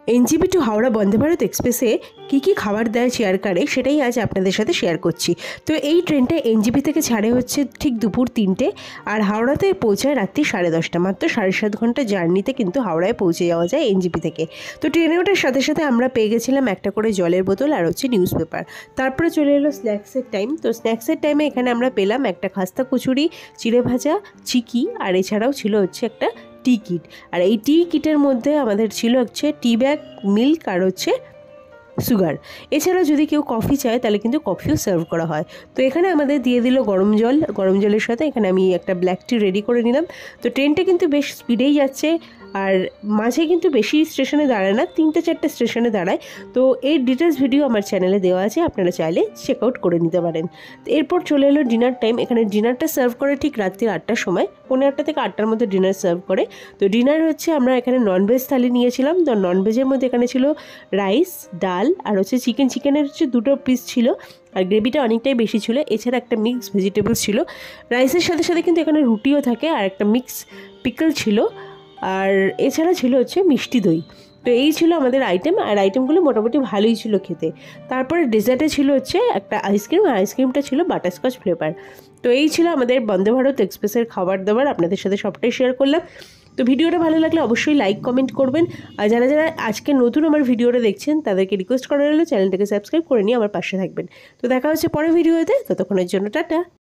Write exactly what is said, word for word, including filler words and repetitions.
NJP to Howrah Vande Bharat এক্সপ্রেসে কী কী খাবার দেয় চেয়ার কারে সেটাই আজ আপনাদের সাথে শেয়ার করছি। তো এই ট্রেনটা এনজিপি থেকে ছাড়ে হচ্ছে ঠিক দুপুর তিনটে আর হাওড়াতে পৌঁছায় রাত্রি সাড়ে দশটা। মাত্র সাড়ে সাত ঘন্টা জার্নিতে কিন্তু হাওড়ায় পৌঁছে যাওয়া যায় এনজিপি থেকে। তো ট্রেনে ওঠার সাথে সাথে আমরা পেয়ে গেছিলাম একটা করে জলের বোতল আর হচ্ছে নিউজ পেপার। তারপরে চলে এলো স্ন্যাক্সের টাইম। তো স্ন্যাক্সের টাইমে এখানে আমরা পেলাম একটা খাস্তা কচুরি, চিড়ে ভাজা, চিকি আর এছাড়াও ছিল হচ্ছে একটা টি কিট। আর এই টি কিটের মধ্যে আমাদের ছিল হচ্ছে টি ব্যাগ, মিল্ক আর হচ্ছে সুগার। এছাড়াও যদি কেউ কফি চায় তাহলে কিন্তু কফিও সার্ভ করা হয়। তো এখানে আমাদের দিয়ে দিল গরম জল। গরম জলের সাথে এখানে আমি একটা ব্ল্যাক টি রেডি করে নিলাম। তো ট্রেনটা কিন্তু বেশ স্পিডেই যাচ্ছে আর মাঝে কিন্তু বেশি স্টেশনে দাঁড়ায় না, তিনটে চারটে স্টেশনে দাঁড়ায়। তো এর ডিটেলস ভিডিও আমার চ্যানেলে দেওয়া আছে, আপনারা চাইলে চেক আউট করে নিতে পারেন। তো এরপর চলে এলো ডিনার টাইম। এখানে ডিনারটা সার্ভ করে ঠিক রাত্রি আটটার সময়, পনেরো আটটা থেকে আটটার মধ্যে ডিনার সার্ভ করে। তো ডিনার হচ্ছে আমরা এখানে ননভেজ থালি নিয়েছিলাম। তো ননভেজের মধ্যে এখানে ছিল রাইস, ডাল আর হচ্ছে চিকেন। চিকেনের হচ্ছে দুটো পিস ছিল আর গ্রেভিটা অনেকটাই বেশি ছিল। এছাড়া একটা মিক্স ভেজিটেবলস ছিল। রাইসের সাথে সাথে কিন্তু এখানে রুটিও থাকে আর একটা মিক্স পিকল ছিল। আর এছাড়া ছিল হচ্ছে মিষ্টি দই। তো এই ছিল আমাদের আইটেম আর আইটেমগুলো মোটামুটি ভালোই ছিল খেতে। তারপরে ডেজার্টে ছিল হচ্ছে একটা আইসক্রিম আর আইসক্রিমটা ছিল বাটারস্কচ ফ্লেভার। তো এই ছিল আমাদের বন্দে ভারত এক্সপ্রেসের খাবার দাবার, আপনাদের সাথে সবটাই শেয়ার করলাম। তো ভিডিওটা ভালো লাগলে অবশ্যই লাইক কমেন্ট করবেন। আর যারা যারা আজকে নতুন আমার ভিডিওটা দেখছেন তাদেরকে রিকোয়েস্ট করা হলো চ্যানেলটাকে সাবস্ক্রাইব করে নিয়ে আমার পাশে থাকবেন। তো দেখা হচ্ছে পরের ভিডিওতে, ততক্ষণের জন্য টাটা।